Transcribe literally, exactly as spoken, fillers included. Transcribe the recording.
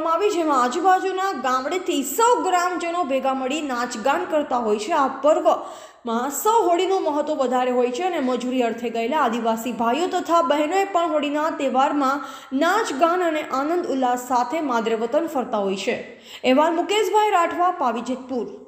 કરવામાં આવી, જેમાં આજુબાજુના ગામડેથી સૌ ગ્રામજનો ભેગા મળી નાચગાન કરતા હોય છે। આ પર્વમાં સૌ હોળીનું મહત્વ વધારે હોય છે અને મજૂરી અર્થે ગયેલા આદિવાસી ભાઈઓ તથા બહેનોએ પણ હોળીના તહેવારમાં નાચ ગાન અને આનંદ ઉલ્લાસ સાથે માદરે વતન ફરતા હોય છે। અહેવાલ મુકેશભાઈ રાઠવા, પાવી જેતપુર।